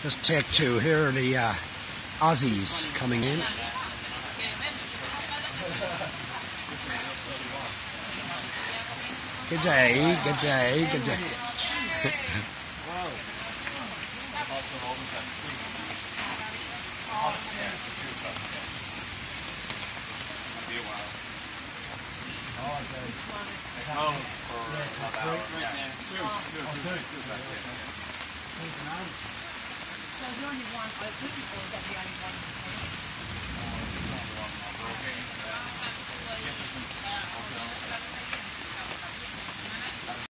Just take two. Here are the Aussies coming in. Good day, good day, good day.